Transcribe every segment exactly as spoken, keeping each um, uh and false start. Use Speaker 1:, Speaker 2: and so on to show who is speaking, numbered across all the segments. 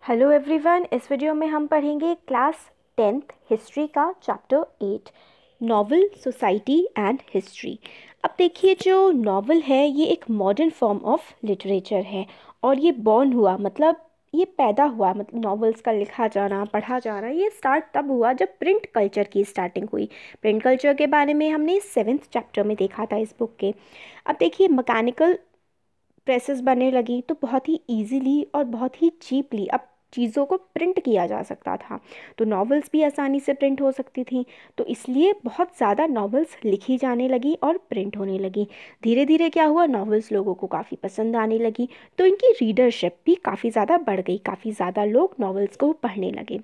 Speaker 1: Hello everyone, इस video में हम पढ़ेंगे क्लास टेंथ हिस्ट्री का chapter eight, novel, society and history. अब देखिए, जो नॉवल है ये एक मॉडर्न फॉर्म ऑफ लिटरेचर है और ये बॉर्न हुआ, मतलब ये पैदा हुआ, मतलब नॉवेल्स का लिखा जाना, पढ़ा जाना, ये स्टार्ट तब हुआ जब प्रिंट कल्चर की स्टार्टिंग हुई। प्रिंट कल्चर के बारे में हमने सेवेंथ चैप्टर में देखा था इस बुक के। अब देखिए, मैकेनिकल प्रेसेस बनने लगी तो बहुत ही इजीली और बहुत ही चीपली अब चीज़ों को प्रिंट किया जा सकता था, तो नॉवेल्स भी आसानी से प्रिंट हो सकती थी। तो इसलिए बहुत ज़्यादा नॉवेल्स लिखी जाने लगी और प्रिंट होने लगी। धीरे धीरे क्या हुआ, नॉवेल्स लोगों को काफ़ी पसंद आने लगी, तो इनकी रीडरशिप भी काफ़ी ज़्यादा बढ़ गई, काफ़ी ज़्यादा लोग नॉवेल्स को पढ़ने लगे।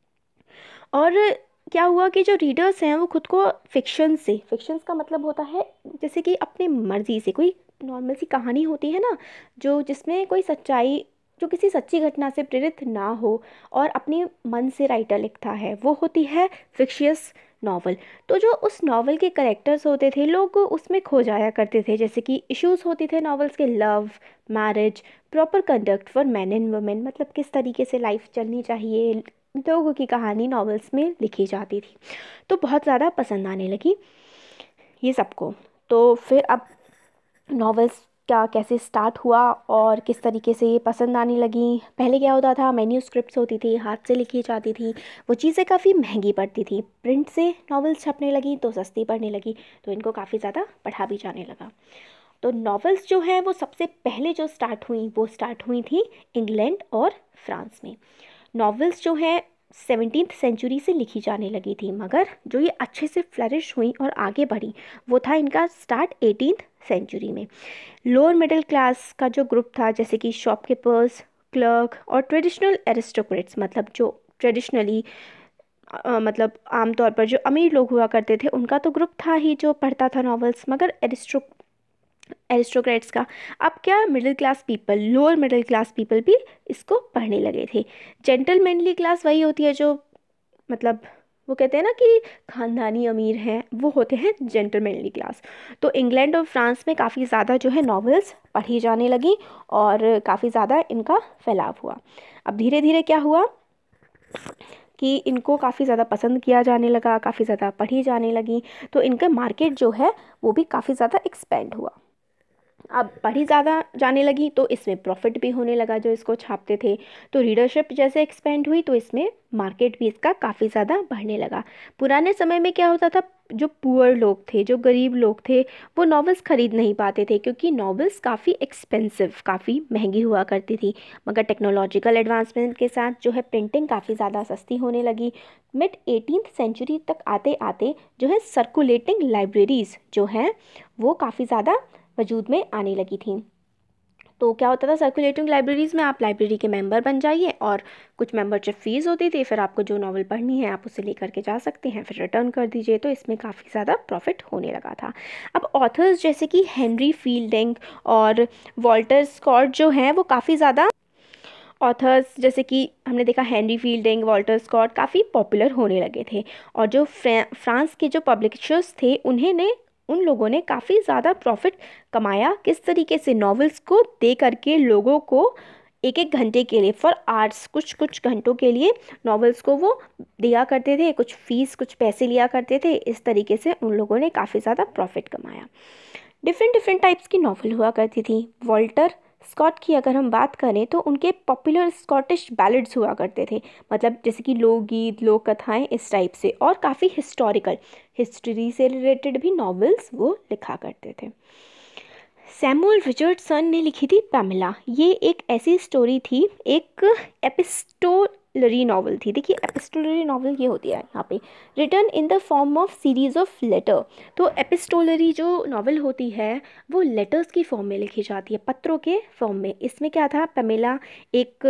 Speaker 1: और क्या हुआ कि जो रीडर्स हैं वो खुद को फिक्शन से, फिक्शंस का मतलब होता है जैसे कि अपनी मर्ज़ी से, कोई नॉर्मल सी कहानी होती है ना, जो जिसमें कोई सच्चाई, जो किसी सच्ची घटना से प्रेरित ना हो और अपने मन से राइटर लिखता है, वो होती है फिक्शियस नॉवल। तो जो उस नॉवल के करेक्टर्स होते थे, लोग उसमें खो जाया करते थे, जैसे कि इश्यूज होते थे नॉवेल्स के, love, marriage, proper conduct for man and women, मतलब किस तरीके से लाइफ चलनी चाहिए, लोगों की कहानी नॉवेल्स में लिखी जाती थी। तो बहुत ज़्यादा पसंद आने लगी ये सबको। तो फिर अब नॉवेल्स क्या कैसे स्टार्ट हुआ और किस तरीके से ये पसंद आने लगी। पहले क्या होता था, मैन्यूस्क्रिप्ट्स होती थी, हाथ से लिखी जाती थी, वो चीज़ें काफ़ी महंगी पड़ती थी। प्रिंट से नॉवेल्स छपने लगी तो सस्ती पड़ने लगी, तो इनको काफ़ी ज़्यादा पढ़ा भी जाने लगा। तो नॉवेल्स जो है वो सबसे पहले जो स्टार्ट हुई वो स्टार्ट हुई थी इंग्लैंड और फ्रांस में। नॉवेल्स जो है सेवनटीन्थ सेंचुरी से लिखी जाने लगी थी, मगर जो ये अच्छे से फ्लरिश हुई और आगे बढ़ी वो था इनका स्टार्ट एटीन्थ सेंचुरी में। लोअर मिडिल क्लास का जो ग्रुप था, जैसे कि शॉपकीपर्स, क्लर्क और ट्रेडिशनल एरिस्टोक्रेट्स, मतलब जो ट्रेडिशनली मतलब आमतौर पर जो अमीर लोग हुआ करते थे, उनका तो ग्रुप था ही जो पढ़ता था नॉवेल्स, मगर एरिस्टो एरिस्टोक्रेट्स का, अब क्या middle class people, lower middle class people भी इसको पढ़ने लगे थे। जेंटलमैनली क्लास वही होती है जो, मतलब वो कहते हैं ना कि खानदानी अमीर हैं, वो होते हैं जेंटलमैनली क्लास। तो इंग्लैंड और फ्रांस में काफ़ी ज़्यादा जो है नॉवेल्स पढ़ी जाने लगी और काफ़ी ज़्यादा इनका फैलाव हुआ। अब धीरे धीरे क्या हुआ कि इनको काफ़ी ज़्यादा पसंद किया जाने लगा, काफ़ी ज़्यादा पढ़ी जाने लगी, तो इनका मार्केट जो है वो भी काफ़ी ज़्यादा एक्सपेंड हुआ। अब पढ़ी ज़्यादा जाने लगी तो इसमें प्रॉफिट भी होने लगा जो इसको छापते थे। तो रीडरशिप जैसे एक्सपेंड हुई तो इसमें मार्केट भी इसका काफ़ी ज़्यादा बढ़ने लगा। पुराने समय में क्या होता था, जो पुअर लोग थे, जो गरीब लोग थे, वो नॉवेल्स ख़रीद नहीं पाते थे क्योंकि नॉवेल्स काफ़ी एक्सपेंसिव, काफ़ी महंगी हुआ करती थी। मगर टेक्नोलॉजिकल एडवांसमेंट के साथ जो है प्रिंटिंग काफ़ी ज़्यादा सस्ती होने लगी। मिड एटीन्थ सेंचुरी तक आते आते जो है सर्कुलेटिंग लाइब्रेरीज़ जो हैं वो काफ़ी ज़्यादा वजूद में आने लगी थी। तो क्या होता था, सर्कुलेटिंग लाइब्रेरीज़ में आप लाइब्रेरी के मेंबर बन जाइए और कुछ मेंबरशिप फ़ीस होती थी, फिर आपको जो नॉवल पढ़नी है आप उसे लेकर के जा सकते हैं, फिर रिटर्न कर दीजिए। तो इसमें काफ़ी ज़्यादा प्रॉफिट होने लगा था। अब ऑथर्स जैसे कि हेनरी फील्डिंग और वॉल्टर स्कॉट जो हैं वो काफ़ी ज़्यादा, ऑथर्स जैसे कि हमने देखा हेनरी फील्डिंग, वॉल्टर स्कॉट काफ़ी पॉपुलर होने लगे थे। और जो फ्रांस के जो पब्लिशर्स थे उन्हें ने उन लोगों ने काफ़ी ज़्यादा प्रॉफिट कमाया, किस तरीके से, नॉवेल्स को दे करके लोगों को एक एक घंटे के लिए, फॉर आर्ट्स, कुछ कुछ घंटों के लिए नॉवेल्स को वो दिया करते थे, कुछ फ़ीस, कुछ पैसे लिया करते थे। इस तरीके से उन लोगों ने काफ़ी ज़्यादा प्रॉफिट कमाया। डिफरेंट डिफरेंट टाइप्स की नॉवल हुआ करती थी। वॉल्टर स्कॉट की अगर हम बात करें तो उनके पॉपुलर स्कॉटिश बैलेड्स हुआ करते थे, मतलब जैसे कि लोकगीत, लोक कथाएँ, इस टाइप से, और काफ़ी हिस्टोरिकल, हिस्ट्री से रिलेटेड भी नॉवेल्स वो लिखा करते थे। सैमुअल रिचर्डसन ने लिखी थी पैमिला। ये एक ऐसी स्टोरी थी, एक एपिस्टोलरी नॉवल थी। देखिए, एपिस्टोलरी नॉवल ये होती है यहाँ पे, written in the form of series of letter. तो एपिस्टोलरी जो नॉवल होती है वो लेटर्स की फॉर्म में लिखी जाती है, पत्रों के फॉर्म में। इसमें क्या था, पैमिला एक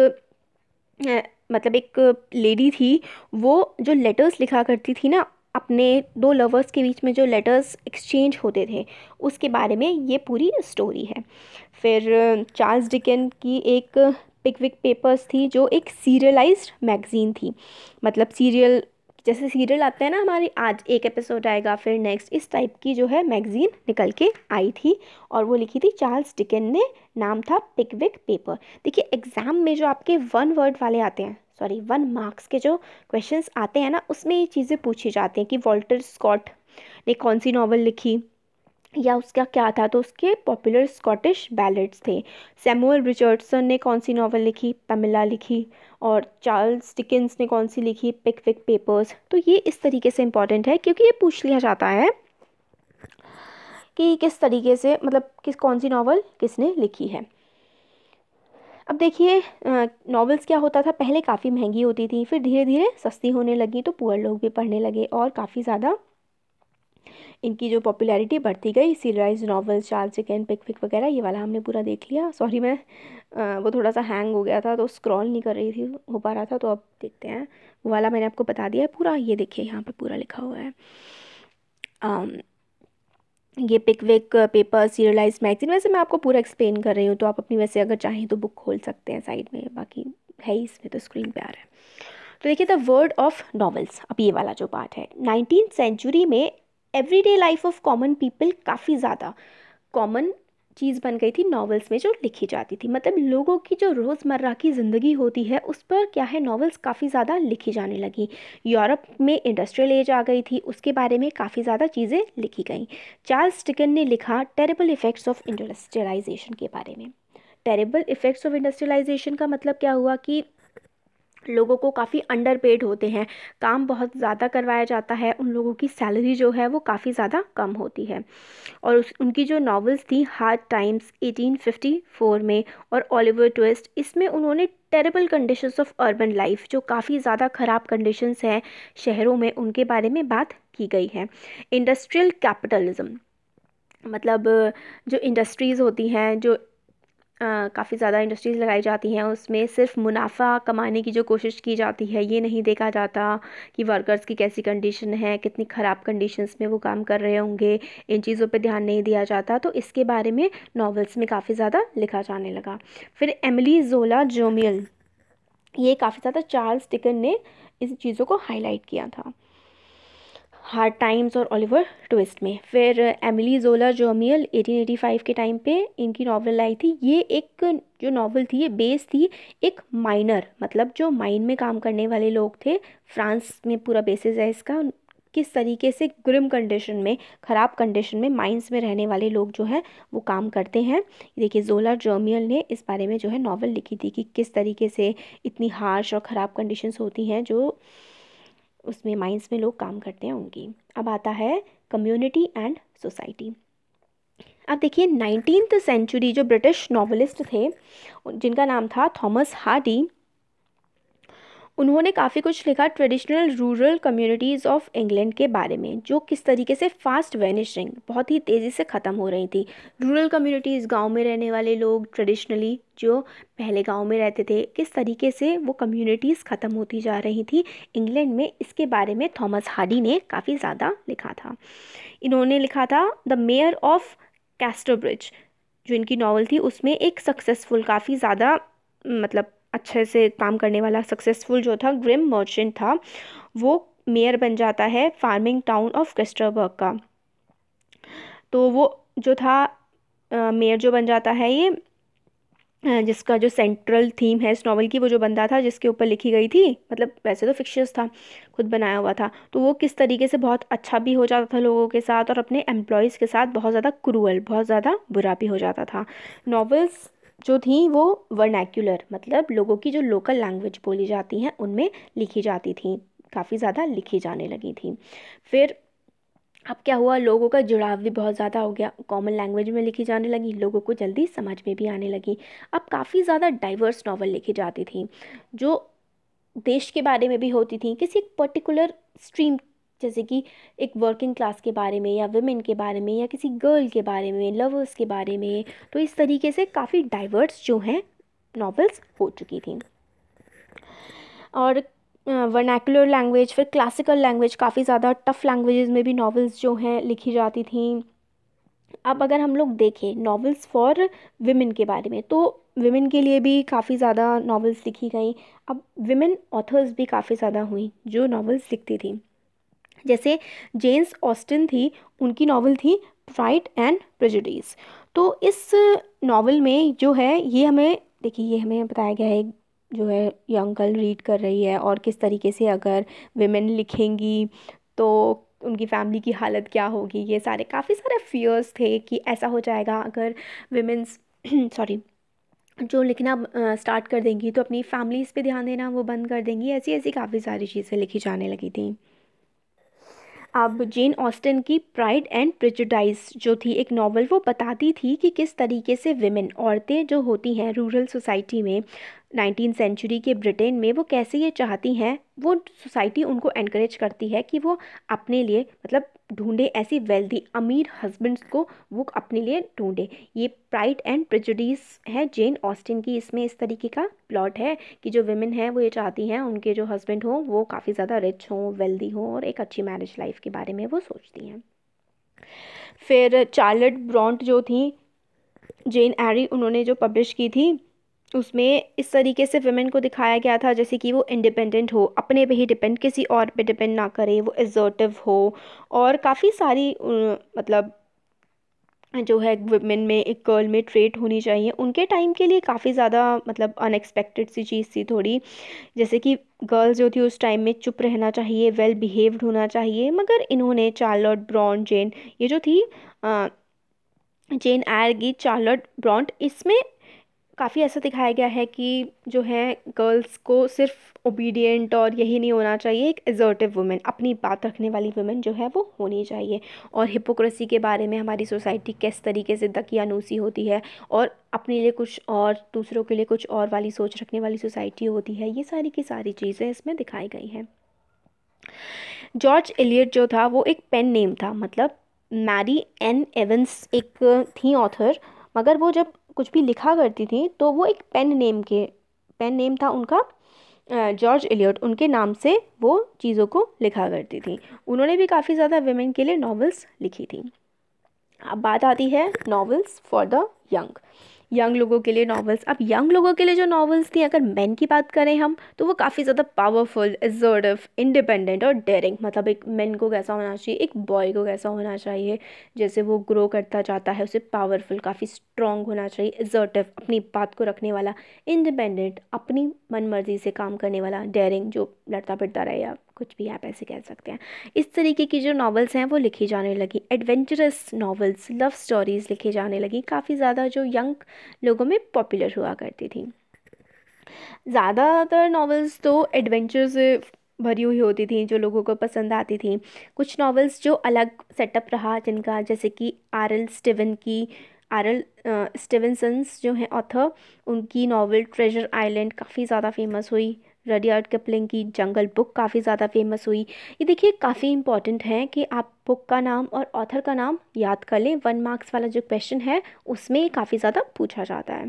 Speaker 1: अ, मतलब एक लेडी थी, वो जो लेटर्स लिखा करती थी ना, अपने दो लवर्स के बीच में जो लेटर्स एक्सचेंज होते थे, उसके बारे में ये पूरी स्टोरी है। फिर चार्ल्स डिकेन की एक पिकविक पेपर्स थी जो एक सीरियलाइज्ड मैगज़ीन थी, मतलब सीरियल जैसे सीरियल आते हैं ना हमारी, आज एक एपिसोड आएगा फिर नेक्स्ट, इस टाइप की जो है मैगजीन निकल के आई थी और वो लिखी थी चार्ल्स डिकेन ने, नाम था पिकविक पेपर। देखिए एग्ज़ाम में जो आपके वन वर्ड वाले आते हैं, सॉरी वन मार्क्स के जो क्वेश्चंस आते हैं ना, उसमें ये चीज़ें पूछी जाती हैं कि वॉल्टर स्कॉट ने कौन सी नॉवल लिखी या उसका क्या था, तो उसके पॉपुलर स्कॉटिश बैलेड्स थे। सैमुअल रिचर्डसन ने कौन सी नॉवल लिखी, पमेला लिखी, और चार्ल्स डिकेंस ने कौन सी लिखी, पिकविक पेपर्स। तो ये इस तरीके से इम्पॉर्टेंट है क्योंकि ये पूछ लिया जाता है कि किस तरीके से, मतलब किस कौन सी नॉवल किसने लिखी है। अब देखिए नॉवेल्स क्या होता था, पहले काफ़ी महंगी होती थी, फिर धीरे धीरे सस्ती होने लगी तो पुअर लोग भी पढ़ने लगे और काफ़ी ज़्यादा इनकी जो पॉपुलैरिटी बढ़ती गई। Serialise novels, Charles Dicken, Pickwick वगैरह, ये वाला हमने पूरा देख लिया। सॉरी मैं आ, वो थोड़ा सा हैंग हो गया था तो स्क्रॉल नहीं कर रही थी हो पा रहा था, तो अब देखते हैं। वो वाला मैंने आपको बता दिया है पूरा, ये देखिए यहाँ पे पूरा लिखा हुआ है। आम, ये पिकविक पेपर सीरियलाइज मैगजीन, वैसे मैं आपको पूरा एक्सप्लेन कर रही हूँ तो आप अपनी वैसे अगर चाहें तो बुक खोल सकते हैं साइड में, बाकी है ही इसमें तो स्क्रीन पे आ रहा है। तो देखिए द वर्ड ऑफ नॉवेल्स, अब ये वाला जो पार्ट है, नाइनटीन सेंचुरी में everyday life of common people काफ़ी ज़्यादा कॉमन चीज़ बन गई थी नॉवेल्स में जो लिखी जाती थी। मतलब लोगों की जो रोज़मर्रा की ज़िंदगी होती है उस पर क्या है, नॉवेल्स काफ़ी ज़्यादा लिखी जाने लगी। यूरोप में इंडस्ट्रियल एज आ गई थी, उसके बारे में काफ़ी ज़्यादा चीज़ें लिखी गई। चार्ल्स डिकेन ने लिखा टेरेबल इफ़ेक्ट्स ऑफ इंडस्ट्रियलाइजेशन के बारे में। टेरेबल इफ़ेक्ट्स ऑफ इंडस्ट्रियलाइजेशन का मतलब क्या हुआ कि लोगों को काफ़ी अंडर पेड होते हैं, काम बहुत ज़्यादा करवाया जाता है, उन लोगों की सैलरी जो है वो काफ़ी ज़्यादा कम होती है। और उस उनकी जो नॉवेल्स थी Hard Times eighteen fifty four में और ओलिवर ट्विस्ट, इसमें उन्होंने terrible conditions of urban life, जो काफ़ी ज़्यादा ख़राब कंडीशंस हैं शहरों में, उनके बारे में बात की गई है। इंडस्ट्रियल कैपिटलिज्म, मतलब जो इंडस्ट्रीज़ होती हैं, जो काफ़ी ज़्यादा इंडस्ट्रीज़ लगाई जाती हैं, उसमें सिर्फ मुनाफा कमाने की जो कोशिश की जाती है, ये नहीं देखा जाता कि वर्कर्स की कैसी कंडीशन है, कितनी ख़राब कंडीशंस में वो काम कर रहे होंगे, इन चीज़ों पे ध्यान नहीं दिया जाता। तो इसके बारे में नॉवेल्स में काफ़ी ज़्यादा लिखा जाने लगा। फिर एमिली जोला जोमियल, ये काफ़ी ज़्यादा चार्ल्स डिकेन ने इस चीज़ों को हाईलाइट किया था हार्ड टाइम्स और ओलिवर ट्विस्ट में। फिर Emile Zola Germinal eighteen eighty five के टाइम पे इनकी नॉवल आई थी। ये एक जो नॉवल थी ये बेस थी एक माइनर, मतलब जो माइन में काम करने वाले लोग थे, फ्रांस में पूरा बेसिस है इसका, किस तरीके से ग्रिम कंडीशन में, ख़राब कंडीशन में माइंस में रहने वाले लोग जो हैं वो काम करते हैं। देखिए जोला जोमियल ने इस बारे में जो है नॉवल लिखी थी कि किस तरीके से इतनी हार्श और ख़राब कंडीशंस होती हैं जो उसमें माइंस में लोग काम करते हैं उनकी। अब आता है कम्युनिटी एंड सोसाइटी। अब देखिए नाइनटीन्थ सेंचुरी जो ब्रिटिश नॉवलिस्ट थे जिनका नाम था थॉमस हार्डी, उन्होंने काफ़ी कुछ लिखा traditional rural communities of England के बारे में, जो किस तरीके से फास्ट वैनिशिंग, बहुत ही तेज़ी से ख़त्म हो रही थी। रूरल कम्युनिटीज़, गांव में रहने वाले लोग, ट्रेडिशनली जो पहले गांव में रहते थे, किस तरीके से वो कम्युनिटीज़ ख़त्म होती जा रही थी इंग्लैंड में, इसके बारे में थॉमस हार्डी ने काफ़ी ज़्यादा लिखा था। इन्होंने लिखा था द मेयर ऑफ कैस्टरब्रिज, जो इनकी नावल थी उसमें एक सक्सेसफुल, काफ़ी ज़्यादा मतलब अच्छे से काम करने वाला सक्सेसफुल जो था ग्रिम मर्चेंट था, वो मेयर बन जाता है फार्मिंग टाउन ऑफ कैस्टरबर्ग का। तो वो जो था मेयर जो बन जाता है, ये जिसका जो सेंट्रल थीम है इस नॉवल की, वो जो बंदा था जिसके ऊपर लिखी गई थी, मतलब वैसे तो फिक्शियस था, खुद बनाया हुआ था, तो वो किस तरीके से बहुत अच्छा भी हो जाता था लोगों के साथ और अपने एम्प्लॉयज़ के साथ बहुत ज़्यादा क्रूअल, बहुत ज़्यादा बुरा भी हो जाता था। नॉवेल्स जो थी वो वर्नैक्युलर, मतलब लोगों की जो लोकल लैंग्वेज बोली जाती हैं उनमें लिखी जाती थी, काफ़ी ज़्यादा लिखी जाने लगी थी। फिर अब क्या हुआ, लोगों का जुड़ाव भी बहुत ज़्यादा हो गया, कॉमन लैंग्वेज में लिखी जाने लगी, लोगों को जल्दी समझ में भी आने लगी। अब काफ़ी ज़्यादा डाइवर्स नॉवल लिखी जाती थी जो देश के बारे में भी होती थी, किसी एक पर्टिकुलर स्ट्रीम, जैसे कि एक वर्किंग क्लास के बारे में या वुमेन के बारे में या किसी गर्ल के बारे में, लवर्स के बारे में। तो इस तरीके से काफ़ी डाइवर्स जो हैं नॉवेल्स हो चुकी थी। और वर्नैकुलर लैंग्वेज, फिर क्लासिकल लैंग्वेज, काफ़ी ज़्यादा टफ लैंग्वेजेस में भी नॉवेल्स जो हैं लिखी जाती थी। अब अगर हम लोग देखें नॉवेल्स फॉर विमेन के बारे में, तो विमेन के लिए भी काफ़ी ज़्यादा नॉवेल्स लिखी गई। अब विमेन ऑथर्स भी काफ़ी ज़्यादा हुई जो नॉवेल्स लिखती थी। जैसे जेम्स ऑस्टिन थी, उनकी नॉवल थी प्राइड एंड प्रेजुडिस। तो इस नॉवल में जो है ये हमें देखिए ये हमें बताया गया है जो है यंग गर्ल रीड कर रही है और किस तरीके से अगर विमेन लिखेंगी तो उनकी फैमिली की हालत क्या होगी। ये सारे काफ़ी सारे फियर्स थे कि ऐसा हो जाएगा अगर विमेंस सॉरी जो लिखना स्टार्ट कर देंगी तो अपनी फैमिलीज़ पे ध्यान देना वो बंद कर देंगी। ऐसी ऐसी काफ़ी सारी चीज़ें लिखी जाने लगी थी। अब जेन ऑस्टन की प्राइड एंड प्रेजुडाइज जो थी एक नॉवल, वो बताती थी कि किस तरीके से विमेन औरतें जो होती हैं रूरल सोसाइटी में नाइनटीन सेंचुरी के ब्रिटेन में, वो कैसे ये चाहती हैं, वो सोसाइटी उनको एनकरेज करती है कि वो अपने लिए मतलब ढूंढे ऐसी वेल्दी अमीर हस्बैंड्स को, वो अपने लिए ढूंढे। ये प्राइड एंड प्रेजुडिस है जेन ऑस्टिन की। इसमें इस तरीके का प्लॉट है कि जो विमेन हैं वो ये चाहती हैं उनके जो हस्बैंड हों वो काफ़ी ज़्यादा रिच हों, वेल्दी हों और एक अच्छी मैरिज लाइफ के बारे में वो सोचती हैं। फिर चार्लोट ब्रॉन्ट जो थी जेन एरी, उन्होंने जो पब्लिश की थी उसमें इस तरीके से विमेन को दिखाया गया था जैसे कि वो इंडिपेंडेंट हो, अपने पे ही डिपेंड, किसी और पे डिपेंड ना करे, वो एसर्टिव हो और काफ़ी सारी अ, मतलब जो है विमेन में एक गर्ल में ट्रेट होनी चाहिए। उनके टाइम के लिए काफ़ी ज़्यादा मतलब अनएक्सपेक्टेड सी चीज़ थी थोड़ी, जैसे कि गर्ल्स जो थी उस टाइम में चुप रहना चाहिए, वेल बिहेव्ड होना चाहिए। मगर इन्होंने चार्लोट ब्रॉन्ट जेन ये जो थी अ, जेन एयर की चार्लोट ब्रॉन्ट, इसमें काफ़ी ऐसा दिखाया गया है कि जो है गर्ल्स को सिर्फ ओबीडिएंट और यही नहीं होना चाहिए, एक एसर्टिव वुमेन, अपनी बात रखने वाली वुमेन जो है वो होनी चाहिए। और हिपोक्रेसी के बारे में हमारी सोसाइटी किस तरीके से दकियानूसी होती है और अपने लिए कुछ और दूसरों के लिए कुछ और वाली सोच रखने वाली सोसाइटी होती है, ये सारी की सारी चीज़ें इसमें दिखाई गई हैं। जॉर्ज एलियट जो था वो एक पेन नेम था, मतलब मैरी एन एवंस एक थी ऑथर, मगर वो जब कुछ भी लिखा करती थी तो वो एक पेन नेम के पेन नेम था उनका जॉर्ज एलियट, उनके नाम से वो चीज़ों को लिखा करती थी। उन्होंने भी काफ़ी ज़्यादा विमेन के लिए नॉवेल्स लिखी थी। अब बात आती है novels for the young, young लोगों के लिए नॉवेल्स। अब यंग लोगों के लिए जो नॉवेल्स थी, अगर मेन की बात करें हम, तो वो काफ़ी ज़्यादा पावरफुल, एसर्टिव, इंडिपेंडेंट और डेयरिंग, मतलब एक मेन को कैसा होना चाहिए, एक बॉय को कैसा होना चाहिए, जैसे वो ग्रो करता जाता है उसे पावरफुल, काफ़ी स्ट्रॉन्ग होना चाहिए, एसर्टिव, अपनी बात को रखने वाला, इंडिपेंडेंट, अपनी मन मर्जी से काम करने वाला, डेयरिंग, जो लड़ता फिरता रहे या कुछ भी आप ऐसे कह सकते हैं। इस तरीके की जो नॉवेल्स हैं वो लिखी जाने लगी। एडवेंचरस नॉवेल्स, लव स्टोरीज़ लिखी जाने लगी, काफ़ी ज़्यादा जो यंग लोगों में पॉपुलर हुआ करती थी। ज़्यादातर नॉवेल्स तो एडवेंचर से भरी हुई होती थी जो लोगों को पसंद आती थी। कुछ नॉवेल्स जो अलग सेटअप रहा जिनका, जैसे कि आर एल स्टीवन की आर एल स्टीवनसन्स जो हैं ऑथर, उनकी नॉवेल ट्रेजर आइलैंड काफ़ी ज़्यादा फेमस हुई। रडियार्ड किपलिंग की जंगल बुक काफ़ी ज़्यादा फेमस हुई। ये देखिए काफ़ी इंपॉर्टेंट है कि आप बुक का नाम और ऑथर का नाम याद कर लें। वन मार्क्स वाला जो क्वेश्चन है उसमें काफ़ी ज़्यादा पूछा जाता है।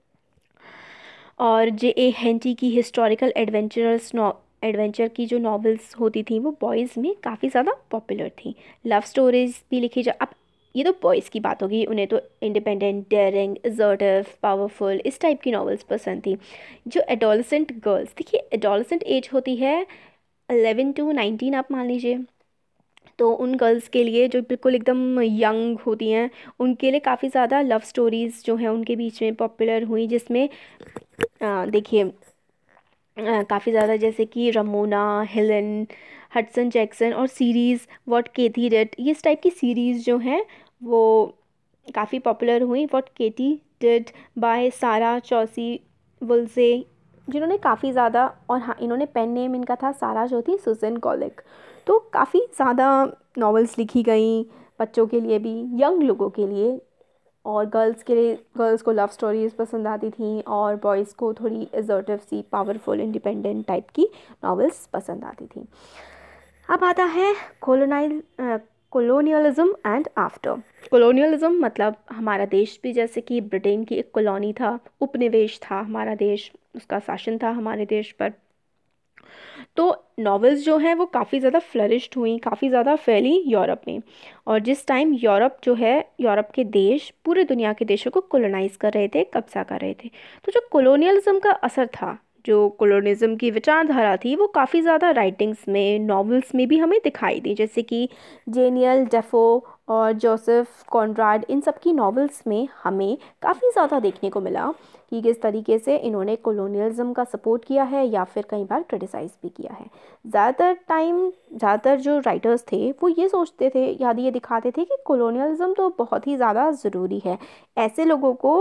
Speaker 1: और जे ए हेंटी की हिस्टोरिकल एडवेंचरस एडवेंचर की जो नॉवेल्स होती थी वो बॉयज़ में काफ़ी ज़्यादा पॉपुलर थी। लव स्टोरीज भी लिखी जा, अब ये तो बॉयज़ की बात होगी, उन्हें तो इंडिपेंडेंट, डेयरिंग, एसर्टिव, पावरफुल इस टाइप की नॉवेल्स पसंद थी। जो एडोलसेंट गर्ल्स, देखिए एडोलसेंट एज होती है एलेवन टू नाइनटीन आप मान लीजिए, तो उन गर्ल्स के लिए जो बिल्कुल एकदम यंग होती हैं उनके लिए काफ़ी ज़्यादा लव स्टोरीज़ जो हैं उनके बीच में पॉपुलर हुई, जिसमें अ, देखिए काफ़ी ज़्यादा जैसे कि रमोना, हेलन, हडसन जैक्सन और सीरीज़ व्हाट केटी डिड, ये इस टाइप की सीरीज़ जो हैं वो काफ़ी पॉपुलर हुई। व्हाट केटी डिड बाय सारा चौसी वुल्से, जिन्होंने काफ़ी ज़्यादा, और हाँ इन्होंने पेन नेम इनका था सारा जो थी सुजन कॉलिक। तो काफ़ी ज़्यादा नॉवेल्स लिखी गई बच्चों के लिए भी, यंग लोगों के लिए, और गर्ल्स के लिए, गर्ल्स को लव स्टोरीज़ पसंद आती थी और बॉयज़ को थोड़ी एसर्टिव सी, पावरफुल, इंडिपेंडेंट टाइप की नॉवेल्स पसंद आती थी। अब आता है colonial colonialism and after. Colonialism मतलब हमारा देश भी जैसे कि ब्रिटेन की एक कॉलोनी था, उपनिवेश था हमारा देश, उसका शासन था हमारे देश पर। तो नॉवेल्स जो हैं वो काफ़ी ज़्यादा फ्लरिश्ड हुई, काफ़ी ज़्यादा फैली यूरोप में। और जिस टाइम यूरोप जो है, यूरोप के देश पूरे दुनिया के देशों को कॉलोनाइज कर रहे थे, कब्जा कर रहे थे, तो जो कॉलोनियलिज्म का असर था, जो कॉलोनिज्म की विचारधारा थी, वो काफ़ी ज़्यादा राइटिंग्स में, नॉवेल्स में भी हमें दिखाई दी। जैसे कि जेनियल डेफो और जोसेफ कॉनराड, इन सब की नॉवेल्स में हमें काफ़ी ज़्यादा देखने को मिला कि किस तरीके से इन्होंने कॉलोनियलिज्म का सपोर्ट किया है या फिर कई बार क्रिटिसाइज़ भी किया है। ज़्यादातर टाइम ज़्यादातर जो राइटर्स थे वो ये सोचते थे या ये दिखाते थे कि कॉलोनियलिज्म तो बहुत ही ज़्यादा ज़रूरी है ऐसे लोगों को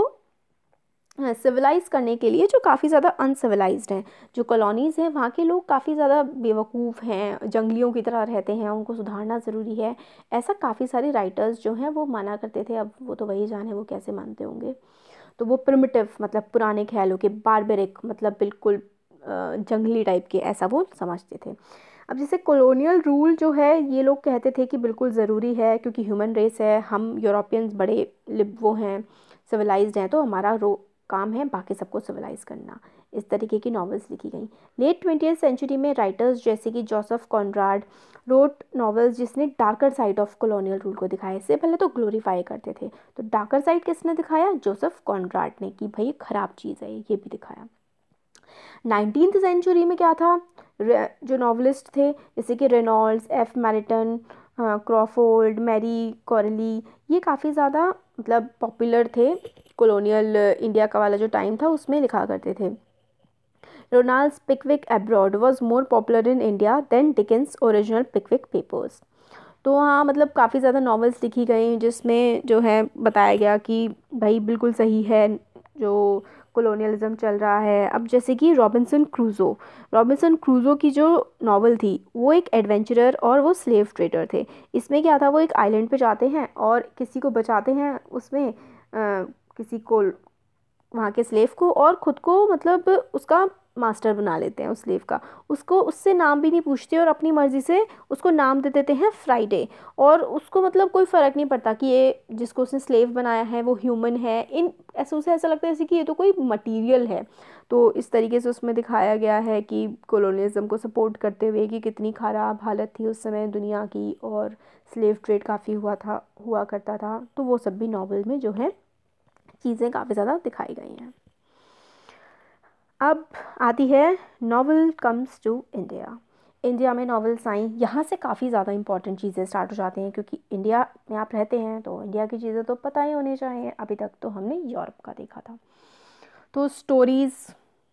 Speaker 1: सिविलाइज करने के लिए जो काफ़ी ज़्यादा अनसिविलाइज्ड हैं। जो कॉलोनीज़ हैं वहाँ के लोग काफ़ी ज़्यादा बेवकूफ़ हैं, जंगलियों की तरह रहते हैं, उनको सुधारना ज़रूरी है। ऐसा काफ़ी सारे राइटर्स जो हैं वो माना करते थे। अब वो तो वही जाने वो कैसे मानते होंगे। तो वो प्रिमिटिव मतलब पुराने ख्यालों के, बारबेरिक मतलब बिल्कुल जंगली टाइप के, ऐसा वो समझते थे। अब जैसे कॉलोनियल रूल जो है, ये लोग कहते थे कि बिल्कुल ज़रूरी है क्योंकि ह्यूमन रेस है, हम यूरोपियंस बड़े लिब वो हैं, सिविलाइज्ड हैं, तो हमारा रो काम है बाकी सबको सिविलाइज करना। इस तरीके की नॉवेल्स लिखी गई। लेट ट्वेंटियथ सेंचुरी में राइटर्स जैसे कि जोसेफ कॉनराड रोट नॉवेल्स जिसने darker side of colonial rule को दिखाया। इससे पहले तो ग्लोरीफाई करते थे, तो डार्कर साइड किसने दिखाया? जोसेफ कॉनराड ने, कि भाई ख़राब चीज़ है, ये भी दिखाया। नाइनटीन्थ सेंचुरी में क्या था, जो नॉवलिस्ट थे जैसे कि Reynolds, F Marion, Crawford, Marie Corelli, ये काफ़ी ज़्यादा मतलब पॉपुलर थे। कॉलोनियल इंडिया का वाला जो टाइम था उसमें लिखा करते थे। Reynolds Pickwick abroad was more popular in India than Dickens original Pickwick Papers. तो हाँ, मतलब काफ़ी ज़्यादा नॉवेल्स लिखी गई जिसमें जो है बताया गया कि भाई बिल्कुल सही है जो कॉलोनियलिज्म चल रहा है। अब जैसे कि रॉबिन्सन क्रूज़ो, रॉबिन्सन क्रूज़ो की जो नॉवल थी वो एक एडवेंचरर और वो स्लेव ट्रेडर थे। इसमें क्या था, वो एक आइलैंड पे जाते हैं और किसी को बचाते हैं, उसमें आ, किसी को, वहाँ के स्लेव को, और ख़ुद को मतलब उसका मास्टर बना लेते हैं उस स्लेव का। उसको उससे नाम भी नहीं पूछते और अपनी मर्ज़ी से उसको नाम दे देते हैं फ्राइडे। और उसको मतलब कोई फ़र्क नहीं पड़ता कि ये जिसको उसने स्लेव बनाया है वो ह्यूमन है। इन ऐसे उसे ऐसा लगता है जैसे कि ये तो कोई मटीरियल है। तो इस तरीके से उसमें दिखाया गया है कि कॉलोनियलिज्म को सपोर्ट करते हुए कि कितनी ख़राब हालत थी उस समय दुनिया की, और स्लेव ट्रेड काफ़ी हुआ था हुआ करता था। तो वो सब भी नॉवल में जो है चीज़ें काफ़ी ज़्यादा दिखाई गई हैं। अब आती है novel comes to India. India में नॉवेल्स आई, यहाँ से काफ़ी ज़्यादा इंपॉर्टेंट चीज़ें स्टार्ट हो जाती हैं क्योंकि इंडिया में आप रहते हैं तो इंडिया की चीज़ें तो पता ही होनी चाहिए। अभी तक तो हमने यूरोप का देखा था। तो स्टोरीज़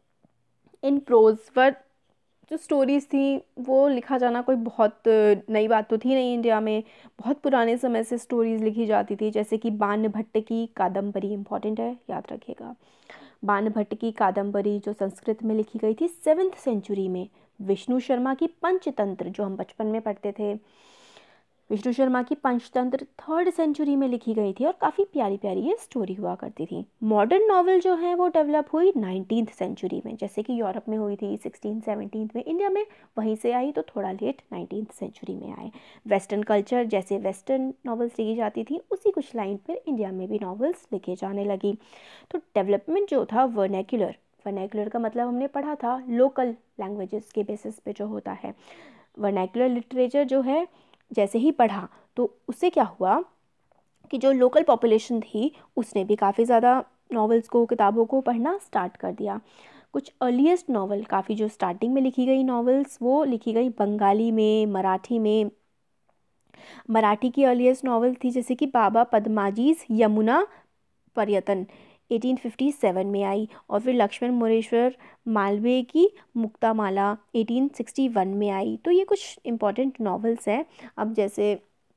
Speaker 1: इन प्रोज पर जो स्टोरीज़ थी वो लिखा जाना कोई बहुत नई बात तो थी नहीं। इंडिया में बहुत पुराने समय से स्टोरीज़ लिखी जाती थी। जैसे कि बाणभट्ट की कादम्बरी इम्पॉर्टेंट है, याद रखिएगा। बाणभट्ट की कादम्बरी जो संस्कृत में लिखी गई थी सेवन्थ सेंचुरी में। विष्णु शर्मा की पंचतंत्र जो हम बचपन में पढ़ते थे, विष्णु शर्मा की पंचतंत्र थर्ड सेंचुरी में लिखी गई थी और काफ़ी प्यारी प्यारी ये स्टोरी हुआ करती थी। मॉडर्न नॉवेल जो है वो डेवलप हुई नाइनटीन्थ सेंचुरी में, जैसे कि यूरोप में हुई थी सिक्सटीन सेवनटीन में, इंडिया में वहीं से आई तो थोड़ा लेट नाइनटीन्थ सेंचुरी में आए। वेस्टर्न कल्चर जैसे वेस्टर्न नॉवेल्स लिखी जाती थी उसी कुछ लाइन पर इंडिया में भी नॉवेल्स लिखे जाने लगी। तो डेवलपमेंट जो था वर्नैक्युलर, वर्नैक्युलर का मतलब हमने पढ़ा था लोकल लैंग्वेजेस के बेसिस पे जो होता है। वर्नैक्युलर लिटरेचर जो है जैसे ही पढ़ा तो उससे क्या हुआ कि जो लोकल पॉपुलेशन थी उसने भी काफ़ी ज़्यादा नॉवेल्स को, किताबों को पढ़ना स्टार्ट कर दिया। कुछ अर्लीस्ट नॉवल काफ़ी जो स्टार्टिंग में लिखी गई नॉवेल्स वो लिखी गई बंगाली में, मराठी में। मराठी की अर्लीस्ट नॉवल थी जैसे कि बाबा पद्माजीज यमुना पर्यटन एटीन फिफ्टी सेवन में आई, और फिर लक्ष्मण मुरेश्वर मालवीय की मुक्तामाला एटीन सिक्सटी वन में आई। तो ये कुछ इम्पॉर्टेंट नॉवेल्स हैं। अब जैसे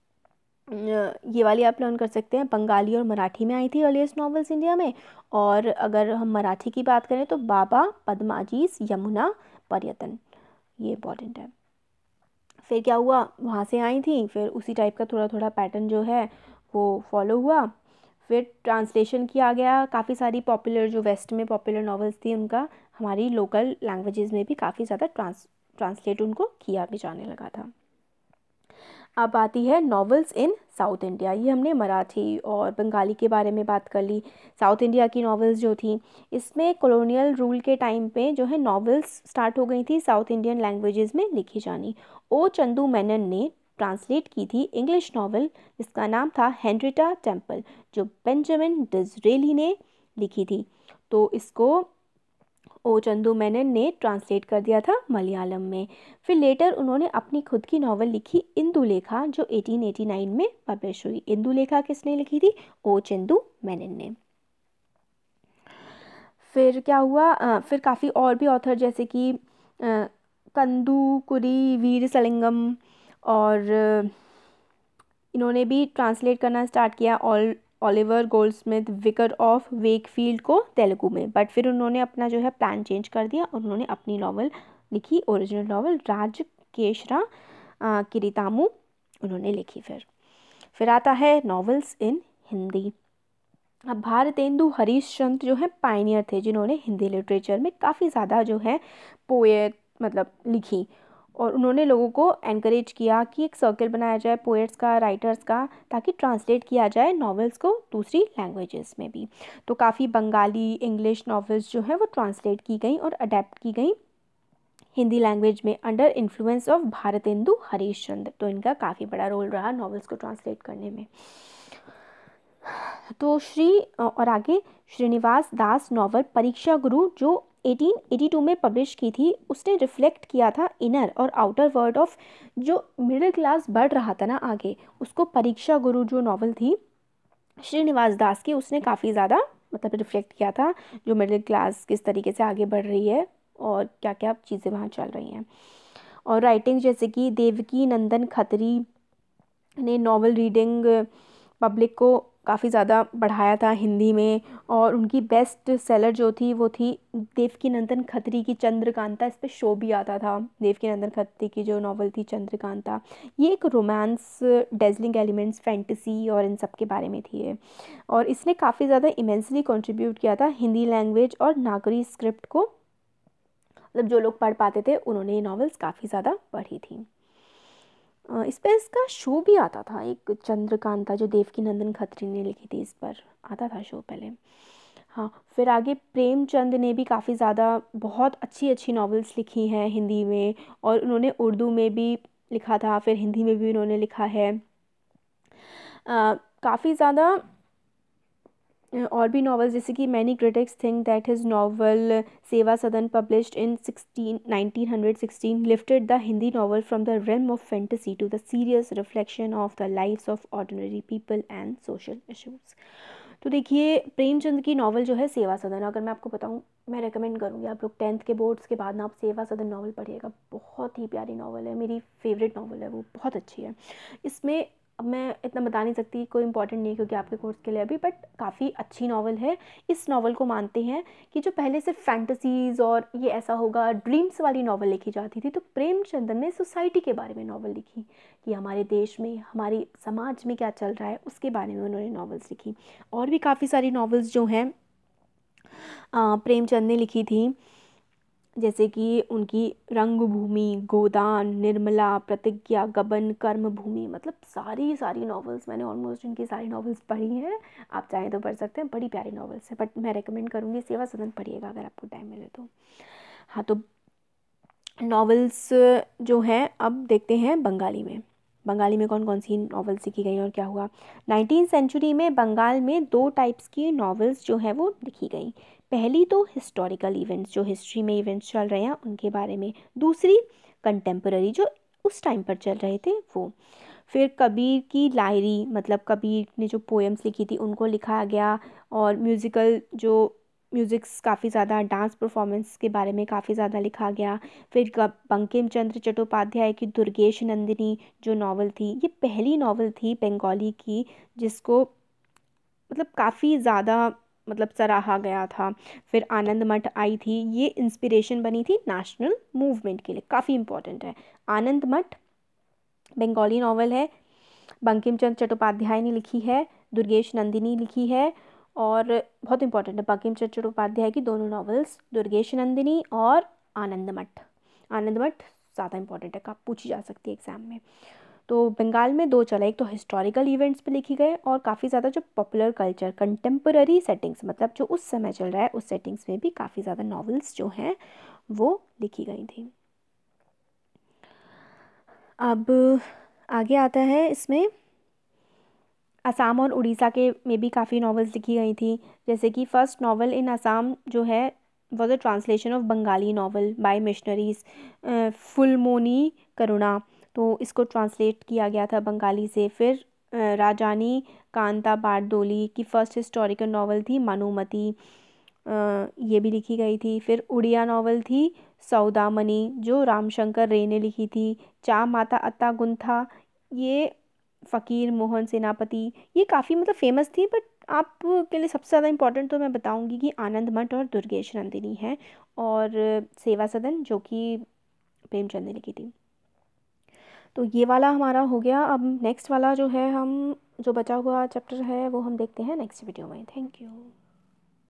Speaker 1: ये वाली आप लर्न कर सकते हैं, बंगाली और मराठी में आई थी अर्लीस्ट नॉवेल्स इंडिया में। और अगर हम मराठी की बात करें तो बाबा पद्माजीज यमुना पर्यटन, ये इम्पॉर्टेंट है। फिर क्या हुआ, वहाँ से आई थी, फिर उसी टाइप का थोड़ा थोड़ा पैटर्न जो है वो फॉलो हुआ। फिर ट्रांसलेशन किया गया, काफ़ी सारी पॉपुलर जो वेस्ट में पॉपुलर नॉवेल्स थी उनका हमारी लोकल लैंग्वेजेस में भी काफ़ी ज़्यादा ट्रांस ट्रांसलेट उनको किया भी जाने लगा था। अब आती है नॉवेल्स इन साउथ इंडिया। ये हमने मराठी और बंगाली के बारे में बात कर ली। साउथ इंडिया की नॉवेल्स जो थी, इसमें कॉलोनियल रूल के टाइम पे जो है नॉवेल्स स्टार्ट हो गई थी साउथ इंडियन लैंग्वेजेस में लिखी जानी। ओ चंदू मेनन ने ट्रांसलेट की थी इंग्लिश नॉवेल जिसका नाम था हेनरिटा टेम्पल, जो बेंजामिन डिज़रेली ने लिखी थी। तो इसको ओ चंदू मेनन ने ट्रांसलेट कर दिया था मलयालम में। फिर लेटर उन्होंने अपनी खुद की नॉवल लिखी इंदुलेखा, जो अठारह सौ नवासी में पब्लिश हुई। इंदुलेखा किसने लिखी थी? ओ चंदू मेनन ने। फिर क्या हुआ, अ, फिर काफ़ी और भी ऑथर जैसे कि अ, कंदुकुरी वीरसलिंगम और अ, इन्होंने भी ट्रांसलेट करना स्टार्ट किया। All Oliver Goldsmith Vicar of Wakefield को तेलुगु में, बट फिर उन्होंने अपना जो है प्लान चेंज कर दिया और उन्होंने अपनी नॉवल लिखी, ओरिजिनल नॉवल राजकेशरा किरीतामू उन्होंने लिखी। फिर फिर आता है नॉवेल्स इन हिंदी। अब भारतेंदु हरीशचंद्र जो है पायनियर थे, जिन्होंने हिंदी लिटरेचर में काफ़ी ज़्यादा जो है पोएट मतलब लिखी, और उन्होंने लोगों को एनकरेज किया कि एक सर्कल बनाया जाए पोएट्स का, राइटर्स का, ताकि ट्रांसलेट किया जाए नॉवेल्स को दूसरी लैंग्वेजेस में भी। तो काफ़ी बंगाली इंग्लिश नॉवेल्स जो हैं वो ट्रांसलेट की गई और अडेप्ट की गई हिंदी लैंग्वेज में under influence of Bharatendu Harishchandra. तो इनका काफ़ी बड़ा रोल रहा नॉवेल्स को ट्रांसलेट करने में। तो श्री और आगे श्रीनिवास दास नॉवल परीक्षा गुरु जो अठारह सौ बयासी में पब्लिश की थी, उसने रिफ्लेक्ट किया था इनर और आउटर वर्ल्ड ऑफ जो मिडिल क्लास बढ़ रहा था ना आगे, उसको परीक्षा गुरु जो नॉवल थी श्रीनिवास दास की, उसने काफ़ी ज़्यादा मतलब रिफ्लेक्ट किया था जो मिडिल क्लास किस तरीके से आगे बढ़ रही है और क्या क्या चीज़ें वहाँ चल रही हैं। और राइटिंग जैसे कि देवकी नंदन खत्री ने नॉवल रीडिंग पब्लिक को काफ़ी ज़्यादा बढ़ाया था हिंदी में, और उनकी बेस्ट सेलर जो थी वो थी देवकी नंदन खत्री की चंद्रकांता। इस पर शो भी आता था। देवकी नंदन खत्री की जो नॉवल थी चंद्रकांता, ये एक रोमांस, डेजलिंग एलिमेंट्स, फैंटेसी और इन सब के बारे में थी ये, और इसने काफ़ी ज़्यादा इमेंसली कंट्रीब्यूट किया था हिंदी लैंग्वेज और नागरी स्क्रिप्ट को। मतलब जो लोग पढ़ पाते थे उन्होंने ये नॉवेल्स काफ़ी ज़्यादा पढ़ी थी। इस पर इसका शो भी आता था, एक चंद्रकांता जो देवकी नंदन खत्री ने लिखी थी, इस पर आता था शो पहले। हाँ, फिर आगे प्रेमचंद ने भी काफ़ी ज़्यादा बहुत अच्छी अच्छी नॉवेल्स लिखी हैं हिंदी में, और उन्होंने उर्दू में भी लिखा था, फिर हिंदी में भी उन्होंने लिखा है काफ़ी ज़्यादा और भी नॉवेल्स, जैसे कि many critics think that his novel Seva Sadan published in sixteen nineteen hundred sixteen lifted the Hindi novel from the realm of fantasy to the serious reflection of the lives of ordinary people and social issues. तो देखिए प्रेमचंद की novel जो है सेवा सदन, अगर मैं आपको बताऊँ, मैं रेकमेंड करूँगी आप लोग टेंथ के बोर्ड्स के बाद ना आप सेवा सदन नॉवल पढ़िएगा। बहुत ही प्यारी नॉवल है, मेरी फेवरेट नॉवल है वो, बहुत अच्छी है। इसमें अब मैं इतना बता नहीं सकती, कोई इंपॉर्टेंट नहीं क्योंकि आपके कोर्स के लिए अभी, बट काफ़ी अच्छी नॉवल है। इस नॉवल को मानते हैं कि जो पहले से फैंटेसीज़ और ये ऐसा होगा ड्रीम्स वाली नॉवल लिखी जाती थी, तो प्रेमचंद ने सोसाइटी के बारे में नॉवल लिखी कि हमारे देश में, हमारे समाज में क्या चल रहा है, उसके बारे में उन्होंने नॉवेल्स लिखी। और भी काफ़ी सारी नॉवेल्स जो हैं प्रेमचंद ने लिखी थी, जैसे कि उनकी रंगभूमि, गोदान, निर्मला, प्रतिज्ञा, गबन, कर्मभूमि, मतलब सारी सारी नॉवेल्स मैंने ऑलमोस्ट इनकी सारी नॉवेल्स पढ़ी हैं। आप चाहें तो पढ़ सकते हैं, बड़ी प्यारी नॉवेल्स है, बट मैं रेकमेंड करूँगी सेवा सदन पढ़िएगा अगर आपको टाइम मिले तो। हाँ, तो नॉवेल्स जो हैं अब देखते हैं बंगाली में। बंगाली में कौन कौन सी नॉवेल्स लिखी गई और क्या हुआ। नाइनटीन सेंचुरी में बंगाल में दो टाइप्स की नॉवेल्स जो है वो लिखी गई। पहली तो हिस्टोरिकल इवेंट्स, जो हिस्ट्री में इवेंट्स चल रहे हैं उनके बारे में। दूसरी कंटेम्पररी, जो उस टाइम पर चल रहे थे वो। फिर कबीर की लायरी, मतलब कबीर ने जो पोएम्स लिखी थी उनको लिखा गया, और म्यूज़िकल जो म्यूज़िक्स काफ़ी ज़्यादा, डांस परफॉर्मेंस के बारे में काफ़ी ज़्यादा लिखा गया। फिर बंकिम चंद्र चट्टोपाध्याय की दुर्गेश नंदिनी जो नॉवल थी, ये पहली नॉवल थी बंगाली की जिसको मतलब काफ़ी ज़्यादा मतलब सराहा गया था। फिर आनंद मठ आई थी, ये इंस्पिरेशन बनी थी नेशनल मूवमेंट के लिए, काफ़ी इंपॉर्टेंट है। आनंद मठ बंगाली नॉवल है, बंकिम चंद्र चट्टोपाध्याय ने लिखी है, दुर्गेश नंदिनी लिखी है, और बहुत इंपॉर्टेंट है बंकिम चंद्र चट्टोपाध्याय की दोनों नॉवेल्स, दुर्गेश नंदिनी और आनंद मठ। आनंद मठ ज़्यादा इंपॉर्टेंट है, कब पूछी जा सकती है एग्जाम में। तो बंगाल में दो चला, एक तो हिस्टोरिकल इवेंट्स पे लिखी गए और काफ़ी ज़्यादा जो पॉपुलर कल्चर कंटेम्पररी सेटिंग्स, मतलब जो उस समय चल रहा है उस सेटिंग्स में भी काफ़ी ज़्यादा नॉवेल्स जो हैं वो लिखी गई थी। अब आगे आता है इसमें असम और उड़ीसा के में भी काफ़ी नॉवेल्स लिखी गई थी। जैसे कि फ़र्स्ट नॉवल इन असम जो है was a translation of Bengali novel by missionaries Phulmoni Karuna, तो इसको ट्रांसलेट किया गया था बंगाली से। फिर अ, राजानी कांता बारदोली की फ़र्स्ट हिस्टोरिकल नॉवल थी मनुमती, अ, ये भी लिखी गई थी। फिर उड़िया नॉवल थी सौदामनी जो रामशंकर रे ने लिखी थी। चा माता अत्ता गुंथा, ये फ़कीर मोहन सेनापति, ये काफ़ी मतलब फेमस थी, बट आपके लिए सबसे ज़्यादा इम्पोर्टेंट तो मैं बताऊंगी कि आनंद मठ और दुर्गेश नंदिनी है, और सेवा सदन जो कि प्रेमचंद ने लिखी थी। तो ये वाला हमारा हो गया। अब नेक्स्ट वाला जो है, हम जो बचा हुआ चैप्टर है वो हम देखते हैं नेक्स्ट वीडियो में। Thank you.